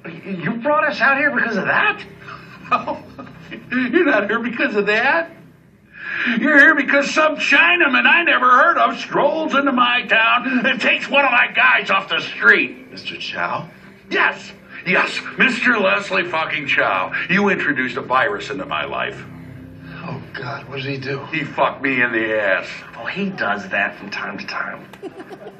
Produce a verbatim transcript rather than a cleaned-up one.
You brought us out here because of that? Oh, you're not here because of that. You're here because some Chinaman I never heard of strolls into my town and takes one of my guys off the street. Mister Chow? Yes, yes, Mister Leslie fucking Chow. You introduced a virus into my life. Oh, God, what did he do? He fucked me in the ass. Oh, he does that from time to time.